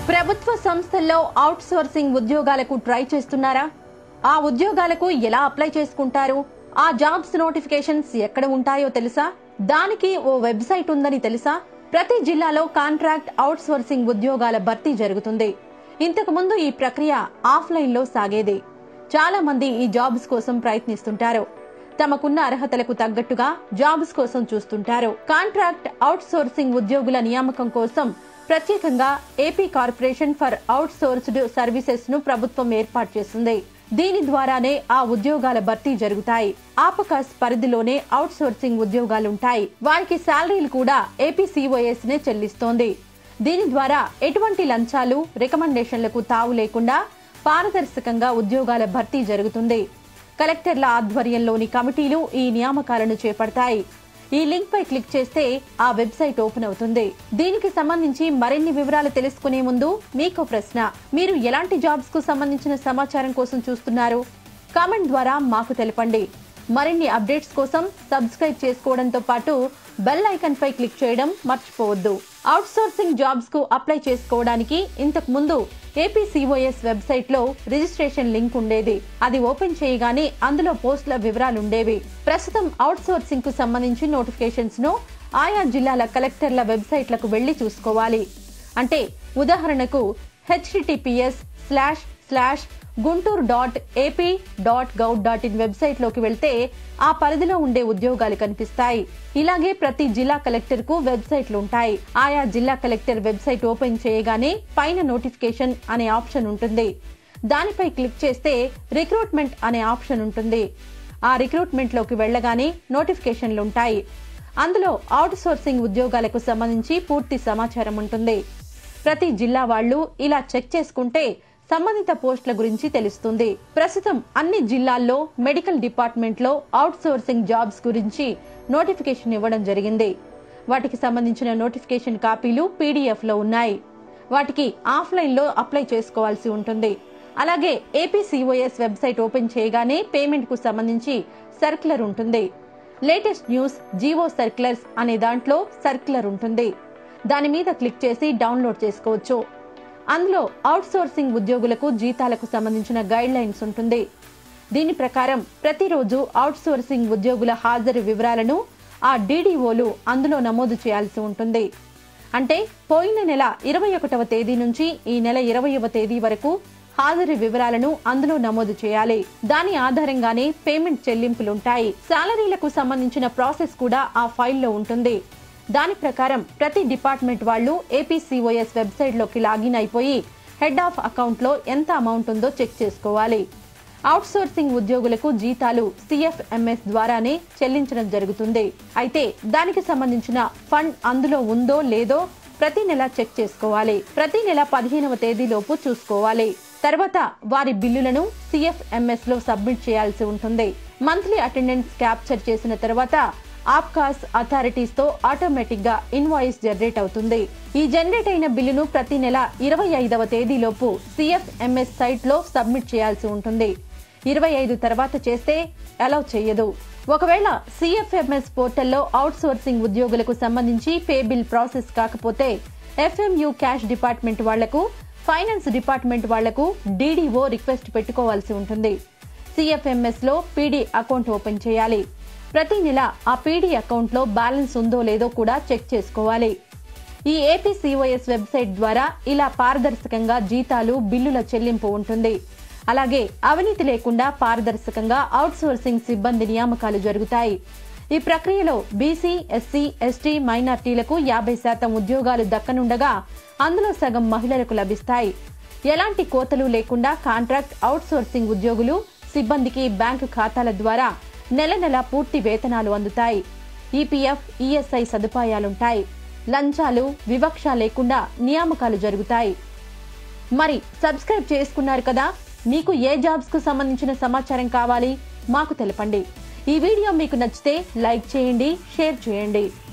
ప్రభుత్వ సంస్థల్లో అవుట్సోర్సింగ్ ఉద్యోగాలకు ట్రై చేస్తున్నారా? ఆ ఉద్యోగాలకు ఎలా అప్లై చేసుకుంటారు? ఆ జాబ్స్ నోటిఫికేషన్స్ ఎక్కడ ఉంటాయో తెలుసా? దానికి ఓ వెబ్సైట్ ఉందని తెలుసా? ప్రతి జిల్లాలో కాంట్రాక్ట్ అవుట్సోర్సింగ్ ఉద్యోగాల భర్తీ జరుగుతుంది. ఇంతకు ముందు ఈ ప్రక్రియ ఆఫ్లైన్ లో సాగేది. చాలా మంది ఈ జాబ్స్ కోసం ప్రయత్నిస్తుంటారు. తమకున్న అర్హతలకు తగ్గట్టుగా జాబ్స్ కోసం చూస్తుంటారు. కాంట్రాక్ట్ అవుట్సోర్సింగ్ ఉద్యోగుల నియామకం కోసం ప్రత్యేకంగా AP corporation for outsourced services ను ప్రభుత్వం ఏర్పాటు చేసింది. దీని ద్వారానే ఆ ఉద్యోగాల భర్తీ జరుగుతాయి. ఆపకాస్ పరిధిలోనే అవుట్సోర్సింగ్ ఉద్యోగాలుంటాయి. వారికి శాలరీలు కూడా APCOS నే చెల్లిస్తోంది. దీని ద్వారా ఎటువంటి లంచాలు, రికమెండేషన్లకు తావు లేకుండా పారదర్శకంగా ఉద్యోగాల భర్తీ జరుగుతుంది. కలెక్టర్ల ఆధ్వర్యంలోని కమిటీలు ఈ నియామకాలను చేపడతాయి. ఈ లింక్ పై క్లిక్ చేస్తే ఆ వెబ్సైట్ ఓపెన్ అవుతుంది. దీనికి సంబంధించి మరిన్ని వివరాలు తెలుసుకునే ముందు మీకో ప్రశ్న. మీరు ఎలాంటి జాబ్స్ కు సంబంధించిన సమాచారం కోసం చూస్తున్నారు? కామెంట్ ద్వారా మాకు తెలపండి. మరిన్ని అప్డేట్స్ కోసం సబ్స్క్రైబ్ చేసుకోవడంతో పాటు బెల్ ఐకాన్ పై క్లిక్ చేయడం మర్చిపోవద్దు. అవుట్సోర్సింగ్ జాబ్స్ కు అప్లై చేసుకోవడానికి ఇంతకు ముందు APCOS వెబ్సైట్ లో రిజిస్ట్రేషన్ లింక్ ఉండేది. అది ఓపెన్ చేయగానే అందులో పోస్టుల వివరాలుండేవి. ప్రస్తుతం అవుట్సోర్సింగ్ కు సంబంధించి నోటిఫికేషన్స్ ను ఆయా జిల్లాల కలెక్టర్ల వెబ్సైట్లకు వెళ్లి చూసుకోవాలి. అంటే ఉదాహరణకు https://guntur.ap.gov.in వెబ్సైట్ లోకి వెళ్తే ఆ పరిధిలో ఉండే ఉద్యోగాలు కనిపిస్తాయి. ఇలాగే ప్రతి జిల్లా కలెక్టర్ కు వెబ్సైట్లు ఉంటాయి. ఆయా జిల్లా కలెక్టర్ వెబ్సైట్ ఓపెన్ చేయగానే పైన నోటిఫికేషన్ అనే ఆప్షన్ ఉంటుంది. దానిపై క్లిక్ చేస్తే రిక్రూట్మెంట్ అనే ఆప్షన్ ఉంటుంది. ఆ రిక్రూట్మెంట్ లోకి వెళ్లగానే నోటిఫికేషన్లు ఉంటాయి. అందులో అవుట్సోర్సింగ్ ఉద్యోగాలకు సంబంధించి పూర్తి సమాచారం ఉంటుంది. ప్రతి జిల్లా వాళ్లు ఇలా చెక్ చేసుకుంటే సంబంధిత పోస్టుల గురించి తెలుస్తుంది. ప్రస్తుతం అన్ని జిల్లాల్లో మెడికల్ డిపార్ట్మెంట్ లో అవుట్సోర్సింగ్ జాబ్స్ గురించి నోటిఫికేషన్ ఇవ్వడం జరిగింది. వాటికి సంబంధించిన నోటిఫికేషన్ కాపీలు PDF లో ఉన్నాయి. వాటికి ఆఫ్లైన్ లో అప్లై చేసుకోవాల్సి ఉంటుంది. అలాగే APCOS వెబ్సైట్ ఓపెన్ చేయగానే పేమెంట్ కు సంబంధించి సర్క్యులర్ ఉంటుంది. లేటెస్ట్ న్యూస్ జీవో సర్క్యులర్స్ అనే దాంట్లో సర్క్యులర్ ఉంటుంది. దాని మీద క్లిక్ చేసి డౌన్లోడ్ చేసుకోవచ్చు. అందులో అవుట్సోర్సింగ్ ఉద్యోగులకు జీతాలకు సంబంధించిన గైడ్ లైన్స్ ఉంటుంది. దీని ప్రకారం ప్రతిరోజు అవుట్సోర్సింగ్ ఉద్యోగుల హాజరు వివరాలను ఆ DDOలు అందులో నమోదు చేయాల్సి ఉంటుంది. అంటే పోయిన నెల 21వ తేదీ నుంచి ఈ నెల 20వ తేదీ వరకు హాజరు వివరాలను అందులో నమోదు చేయాలి. దాని ఆధారంగానే పేమెంట్ చెల్లింపులుంటాయి. శాలరీలకు సంబంధించిన ప్రాసెస్ కూడా ఆ ఫైల్లో ఉంటుంది. దాని ప్రకారం ప్రతి డిపార్ట్మెంట్ వాళ్లు APCOS వెబ్సైట్ లోకి లాగిన్ అయిపోయి హెడ్ ఆఫ్ అకౌంట్ లో ఎంత అమౌంట్ ఉందో చెక్ చేసుకోవాలి. అవుట్సోర్సింగ్ ఉద్యోగులకు జీతాలు CFMS ద్వారానే చెల్లించడం జరుగుతుంది. అయితే దానికి సంబంధించిన ఫండ్ అందులో ఉందో లేదో ప్రతి నెల చెక్ చేసుకోవాలి. ప్రతి నెల 15వ తేదీలోపు చూసుకోవాలి. తర్వాత వారి బిల్లులను CFMS లో సబ్మిట్ చేయాల్సి ఉంటుంది. మంత్లీ అటెండెన్స్ క్యాప్చర్ చేసిన తర్వాత ఆప్కాస్ అథారిటీస్ తో ఆటోమేటిక్ గా ఇన్వాయిస్ జనరేట్ అవుతుంది. ఈ జనరేట్ అయిన బిల్లును ప్రతి నెల 25వ తేదీలోపు CFMS సైట్ లో సబ్మిట్ చేయాల్సి ఉంటుంది. 25 తర్వాత చేస్తే అలౌ చేయదు. ఒకవేళ CFMS పోర్టల్లో అవుట్సోర్సింగ్ ఉద్యోగులకు సంబంధించి పే బిల్ ప్రాసెస్ కాకపోతే FMU క్యాష్ డిపార్ట్మెంట్ వాళ్లకు, ఫైనాన్స్ డిపార్ట్మెంట్ వాళ్లకు DDO రిక్వెస్ట్ పెట్టుకోవాల్సి ఉంటుంది. CFMS లో PD అకౌంట్ ఓపెన్ చేయాలి. ప్రతి నెల ఆ PD అకౌంట్ లో బ్యాలెన్స్ ఉందో లేదో కూడా చెక్ చేసుకోవాలి. ఈ APCOS వెబ్సైట్ ద్వారా ఇలా పారదర్శకంగా జీతాలు, బిల్లుల చెల్లింపు ఉంటుంది. అలాగే అవినీతి లేకుండా పారదర్శకంగా అవుట్సోర్సింగ్ సిబ్బంది నియామకాలు జరుగుతాయి. ఈ ప్రక్రియలో BC, SC, ST మైనార్టీలకు 50% ఉద్యోగాలు దక్కనుండగా అందులో సగం మహిళలకు లభిస్తాయి. ఎలాంటి కోతలు లేకుండా కాంట్రాక్ట్ అవుట్సోర్సింగ్ ఉద్యోగులు, సిబ్బందికి బ్యాంకు ఖాతాల ద్వారా నెల నెల పూర్తి వేతనాలు అందుతాయి. EPF, ESI సదుపాయాలుంటాయి. లంచాలు, వివక్ష లేకుండా నియామకాలు జరుగుతాయి. మరి సబ్స్క్రైబ్ చేసుకున్నారు కదా? మీకు ఏ జాబ్స్ కు సంబంధించిన సమాచారం కావాలి? మాకు తెలపండి. ఈ వీడియో మీకు నచ్చితే లైక్ చేయండి, షేర్ చేయండి.